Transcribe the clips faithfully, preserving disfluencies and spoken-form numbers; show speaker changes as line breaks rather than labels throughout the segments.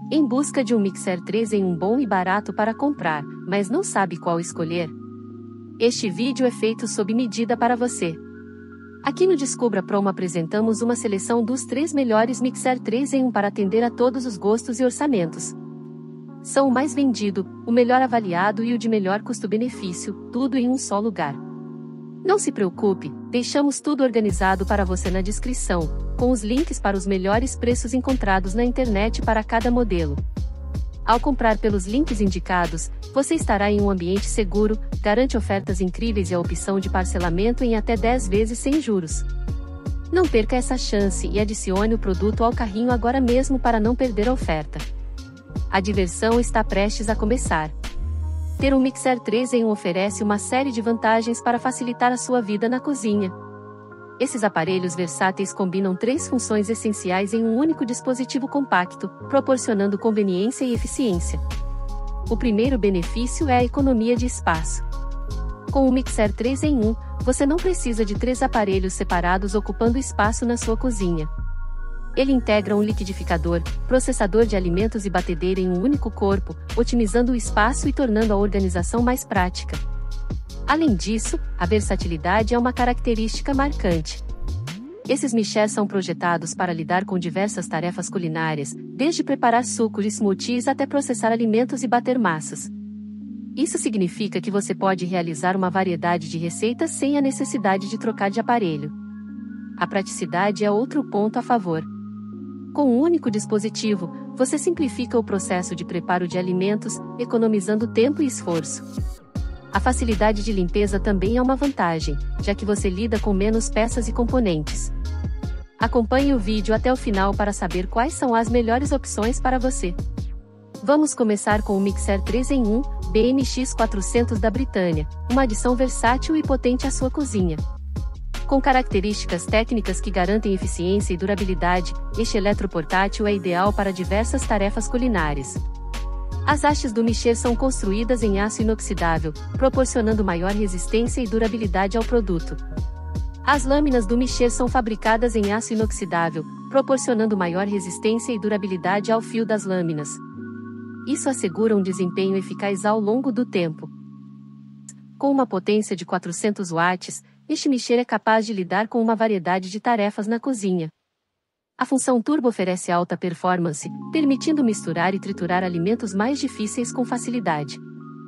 Em busca de um mixer três em um bom e barato para comprar, mas não sabe qual escolher? Este vídeo é feito sob medida para você. Aqui no Descubra Promo apresentamos uma seleção dos três melhores mixer três em um para atender a todos os gostos e orçamentos. São o mais vendido, o melhor avaliado e o de melhor custo-benefício, tudo em um só lugar. Não se preocupe, deixamos tudo organizado para você na descrição, com os links para os melhores preços encontrados na internet para cada modelo. Ao comprar pelos links indicados, você estará em um ambiente seguro, garante ofertas incríveis e a opção de parcelamento em até dez vezes sem juros. Não perca essa chance e adicione o produto ao carrinho agora mesmo para não perder a oferta. A diversão está prestes a começar. Ter um mixer três em um oferece uma série de vantagens para facilitar a sua vida na cozinha. Esses aparelhos versáteis combinam três funções essenciais em um único dispositivo compacto, proporcionando conveniência e eficiência. O primeiro benefício é a economia de espaço. Com o mixer três em um, você não precisa de três aparelhos separados ocupando espaço na sua cozinha. Ele integra um liquidificador, processador de alimentos e batedeira em um único corpo, otimizando o espaço e tornando a organização mais prática. Além disso, a versatilidade é uma característica marcante. Esses mixers são projetados para lidar com diversas tarefas culinárias, desde preparar sucos e smoothies até processar alimentos e bater massas. Isso significa que você pode realizar uma variedade de receitas sem a necessidade de trocar de aparelho. A praticidade é outro ponto a favor. Com um único dispositivo, você simplifica o processo de preparo de alimentos, economizando tempo e esforço. A facilidade de limpeza também é uma vantagem, já que você lida com menos peças e componentes. Acompanhe o vídeo até o final para saber quais são as melhores opções para você. Vamos começar com o mixer três em um, B M X quatrocentos da Britânia, uma adição versátil e potente à sua cozinha. Com características técnicas que garantem eficiência e durabilidade, este eletroportátil é ideal para diversas tarefas culinárias. As hastes do mixer são construídas em aço inoxidável, proporcionando maior resistência e durabilidade ao produto. As lâminas do mixer são fabricadas em aço inoxidável, proporcionando maior resistência e durabilidade ao fio das lâminas. Isso assegura um desempenho eficaz ao longo do tempo. Com uma potência de quatrocentos watts, este mixer é capaz de lidar com uma variedade de tarefas na cozinha. A função turbo oferece alta performance, permitindo misturar e triturar alimentos mais difíceis com facilidade.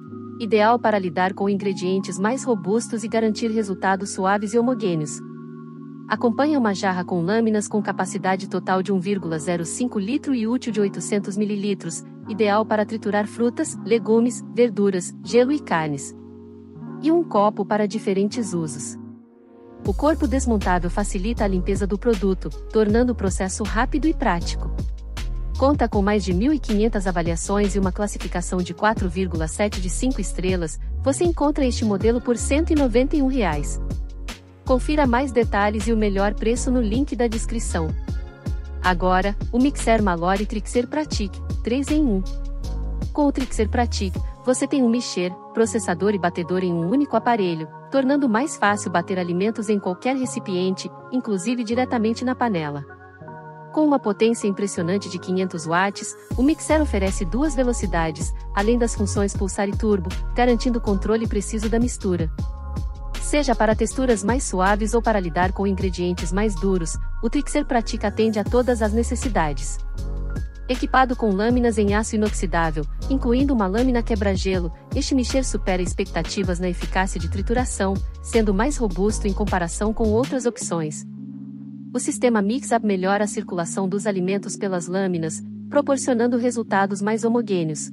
Ideal para lidar com ingredientes mais robustos e garantir resultados suaves e homogêneos. Acompanha uma jarra com lâminas com capacidade total de um vírgula zero cinco litro e útil de oitocentos mililitros, ideal para triturar frutas, legumes, verduras, gelo e carnes. E um copo para diferentes usos. O corpo desmontável facilita a limpeza do produto, tornando o processo rápido e prático. Conta com mais de mil e quinhentas avaliações e uma classificação de quatro vírgula sete de cinco estrelas, você encontra este modelo por cento e noventa e um reais. Confira mais detalhes e o melhor preço no link da descrição. Agora, o mixer Mallory Trixer Pratique, três em um. Com o Trixer Pratique, você tem um mixer, processador e batedor em um único aparelho, tornando mais fácil bater alimentos em qualquer recipiente, inclusive diretamente na panela. Com uma potência impressionante de quinhentos watts, o mixer oferece duas velocidades, além das funções pulsar e turbo, garantindo controle preciso da mistura. Seja para texturas mais suaves ou para lidar com ingredientes mais duros, o Trixer Pratique atende a todas as necessidades. Equipado com lâminas em aço inoxidável, incluindo uma lâmina quebra-gelo, este mixer supera expectativas na eficácia de trituração, sendo mais robusto em comparação com outras opções. O sistema Mix-Up melhora a circulação dos alimentos pelas lâminas, proporcionando resultados mais homogêneos.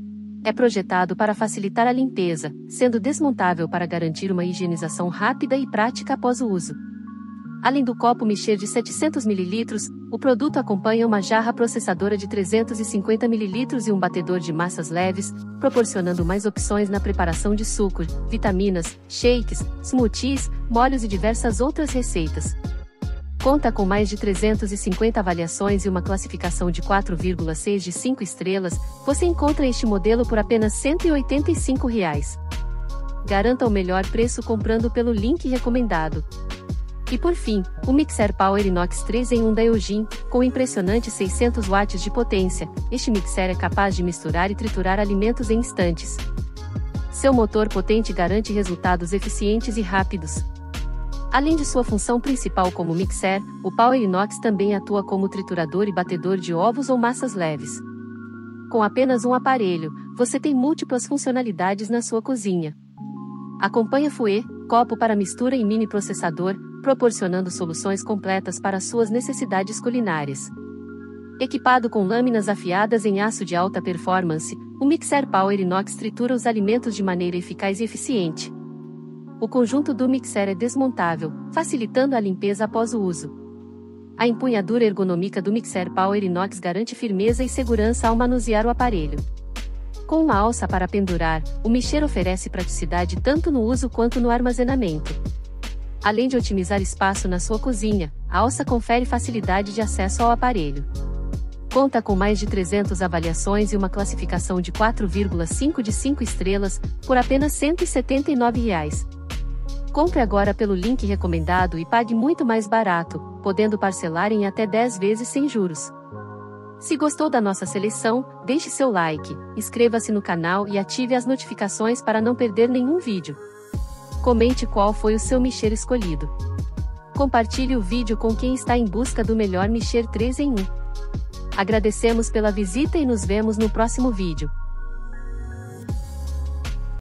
É projetado para facilitar a limpeza, sendo desmontável para garantir uma higienização rápida e prática após o uso. Além do copo mixer de setecentos mililitros, o produto acompanha uma jarra processadora de trezentos e cinquenta mililitros e um batedor de massas leves, proporcionando mais opções na preparação de sucos, vitaminas, shakes, smoothies, molhos e diversas outras receitas. Conta com mais de trezentas e cinquenta avaliações e uma classificação de quatro vírgula seis de cinco estrelas, você encontra este modelo por apenas cento e oitenta e cinco reais. Garanta o melhor preço comprando pelo link recomendado. E por fim, o Mixer Power Inox três em um da Eugene, com impressionante seiscentos watts de potência. Este mixer é capaz de misturar e triturar alimentos em instantes. Seu motor potente garante resultados eficientes e rápidos. Além de sua função principal como mixer, o Power Inox também atua como triturador e batedor de ovos ou massas leves. Com apenas um aparelho, você tem múltiplas funcionalidades na sua cozinha. Acompanha fouet, copo para mistura e mini processador, proporcionando soluções completas para suas necessidades culinárias. Equipado com lâminas afiadas em aço de alta performance, o Mixer Power Inox tritura os alimentos de maneira eficaz e eficiente. O conjunto do mixer é desmontável, facilitando a limpeza após o uso. A empunhadura ergonômica do Mixer Power Inox garante firmeza e segurança ao manusear o aparelho. Com uma alça para pendurar, o mixer oferece praticidade tanto no uso quanto no armazenamento. Além de otimizar espaço na sua cozinha, a alça confere facilidade de acesso ao aparelho. Conta com mais de trezentas avaliações e uma classificação de quatro vírgula cinco de cinco estrelas, por apenas cento e setenta e nove reais. Compre agora pelo link recomendado e pague muito mais barato, podendo parcelar em até dez vezes sem juros. Se gostou da nossa seleção, deixe seu like, inscreva-se no canal e ative as notificações para não perder nenhum vídeo. Comente qual foi o seu mixer escolhido. Compartilhe o vídeo com quem está em busca do melhor mixer três em um. Agradecemos pela visita e nos vemos no próximo vídeo.